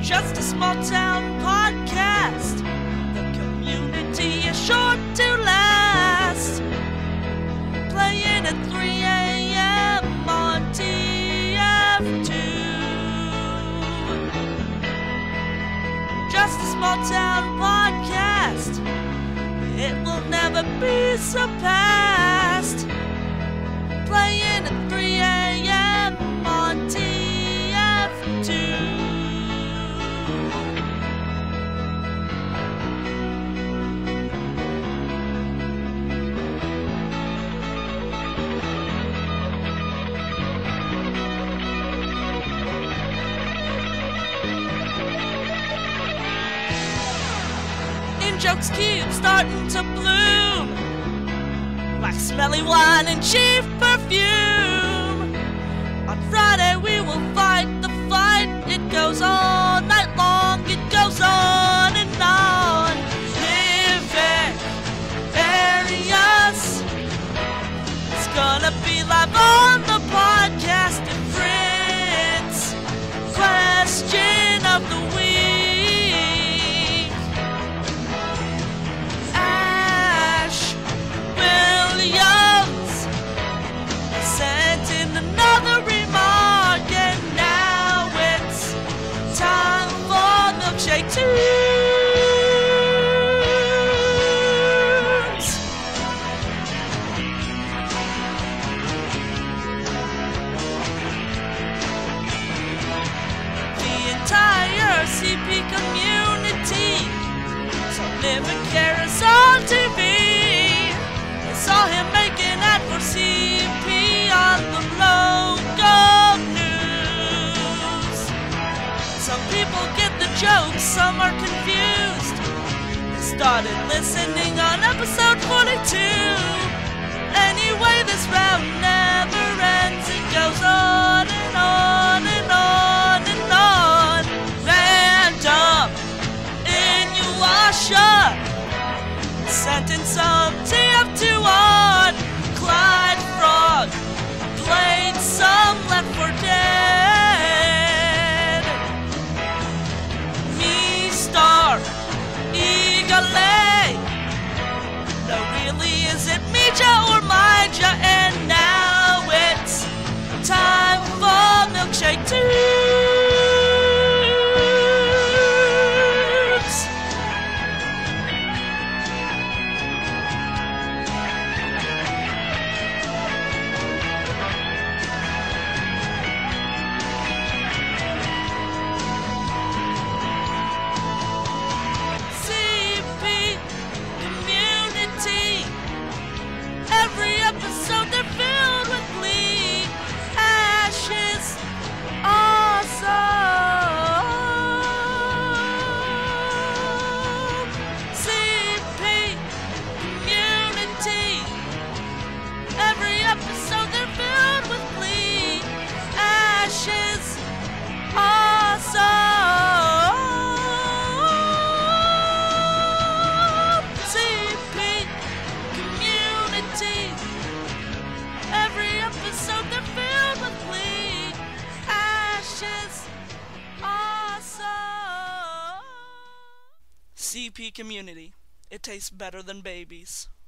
Just a small town podcast. The community is sure to last. Playing at 3 a.m. on TF2. Just a small town podcast. It will never be surpassed. Playing at 3 a.m. on TF2. Jokes keep starting to bloom like smelly wine and cheap perfume. On Friday we will fight the fight. It goes all night long. It goes on and on. Living areas. It's gonna be live on the podcast. And Fritz, question of the week. CP community, so living cares on TV. I saw him making ad for CP on the local news. Some people get the jokes, some are confused. They started listening on episode 42. Anyway, this round never ends. It goes on and on and on and on. Random Inuyasha, sentence of TF2 on. Clyde Frog played some Left 4 Dead. Mistar Igale, no, really, is it Mija or Maija? And now it's time for Milkshake Tunes. CP community. Every episode they're filled with glee. Ash is awesome. CP community. Every episode they're filled with glee. Ash is awesome. CP community. Every episode they're filled with glee. Ashes, awesome. CP community. It tastes better than babies.